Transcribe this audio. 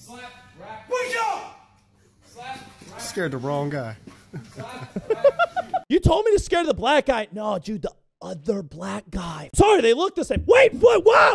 Slap, rack. Push up! Slap, rack. Scared the wrong guy. Slap, rack. You told me to scare the black guy. No, dude, the other black guy. Sorry, they look the same. Wait, what? Wow!